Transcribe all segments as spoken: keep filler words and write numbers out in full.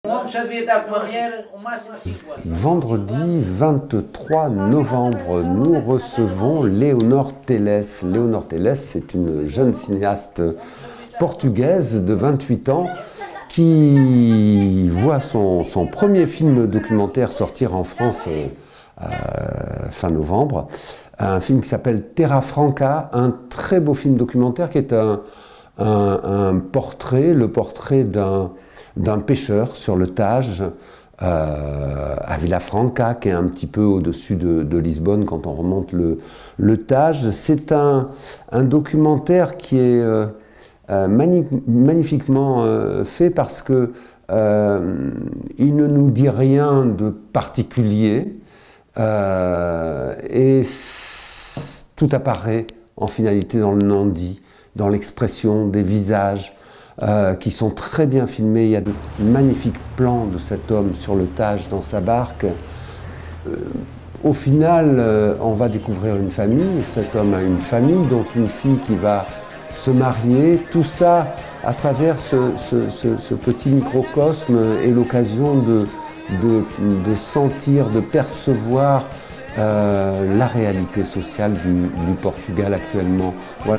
Vendredi vingt-trois novembre, nous recevons Léonor Teles. Léonor Teles, c'est une jeune cinéaste portugaise de vingt-huit ans qui voit son, son premier film documentaire sortir en France euh, fin novembre. Un film qui s'appelle Terra Franca, un très beau film documentaire qui est un, un, un portrait, le portrait d'un d'un pêcheur sur le Tage, euh, à Villafranca, qui est un petit peu au-dessus de, de Lisbonne quand on remonte le, le Tage. C'est un, un documentaire qui est euh, euh, magni magnifiquement euh, fait parce que euh, il ne nous dit rien de particulier euh, et tout apparaît en finalité dans le non-dit, dans l'expression des visages, Euh, qui sont très bien filmés. Il y a de magnifiques plans de cet homme sur le Tage dans sa barque. Euh, au final, euh, on va découvrir une famille. Cet homme a une famille, donc une fille qui va se marier. Tout ça à travers ce, ce, ce, ce petit microcosme est l'occasion de, de, de sentir, de percevoir euh, la réalité sociale du, du Portugal actuellement. Voilà.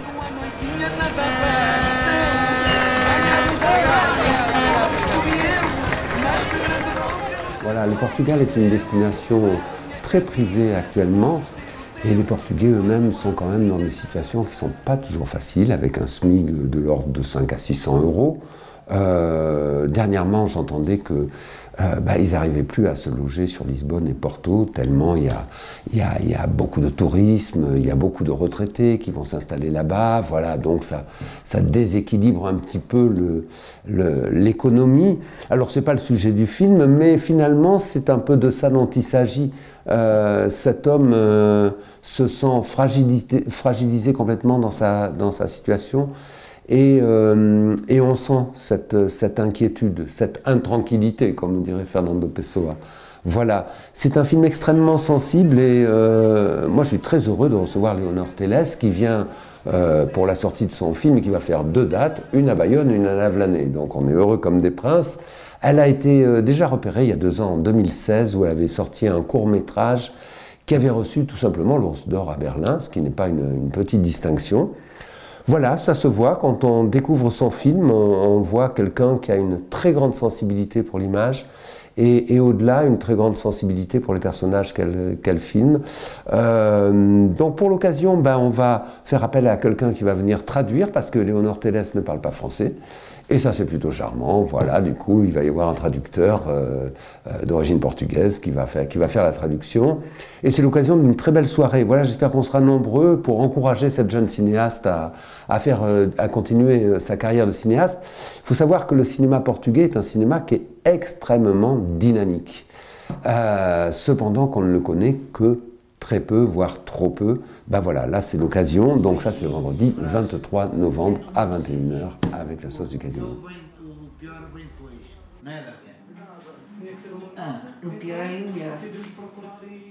Voilà, le Portugal est une destination très prisée actuellement et les Portugais eux-mêmes sont quand même dans des situations qui ne sont pas toujours faciles, avec un SMIC de l'ordre de cinq à six cents euros. Euh, dernièrement, j'entendais que euh, bah, ils n'arrivaient plus à se loger sur Lisbonne et Porto, tellement il y a, il y a, il y a beaucoup de tourisme, il y a beaucoup de retraités qui vont s'installer là-bas. Voilà, donc ça, ça déséquilibre un petit peu l'économie. Alors, ce n'est pas le sujet du film, mais finalement, c'est un peu de ça dont il s'agit. Euh, cet homme euh, se sent fragilisé, fragilisé complètement dans sa, dans sa situation. Et, euh, et on sent cette, cette inquiétude, cette intranquillité, comme dirait Fernando Pessoa. Voilà, c'est un film extrêmement sensible et euh, moi je suis très heureux de recevoir Léonor Teles qui vient euh, pour la sortie de son film et qui va faire deux dates, une à Bayonne, une à Lavelanet. Donc on est heureux comme des princes. Elle a été euh, déjà repérée il y a deux ans, en deux mille seize, où elle avait sorti un court-métrage qui avait reçu tout simplement l'Ours d'Or à Berlin, ce qui n'est pas une, une petite distinction. Voilà, ça se voit, quand on découvre son film, on, on voit quelqu'un qui a une très grande sensibilité pour l'image et, et au-delà, une très grande sensibilité pour les personnages qu'elle qu'elle filme. Euh, donc pour l'occasion, ben, on va faire appel à quelqu'un qui va venir traduire, parce que Léonor Teles ne parle pas français. Et ça, c'est plutôt charmant. Voilà, du coup, il va y avoir un traducteur euh, euh, d'origine portugaise qui va faire, qui va faire la traduction. Et c'est l'occasion d'une très belle soirée. Voilà, j'espère qu'on sera nombreux pour encourager cette jeune cinéaste à, à, faire, euh, à continuer euh, sa carrière de cinéaste. Il faut savoir que le cinéma portugais est un cinéma qui est extrêmement dynamique. Euh, cependant, qu'on ne le connaît que très peu, voire trop peu. Ben voilà, là c'est l'occasion. Donc ça c'est le vendredi vingt-trois novembre à vingt et une heures avec la sauce du casino. Ah, o pior e o melhor.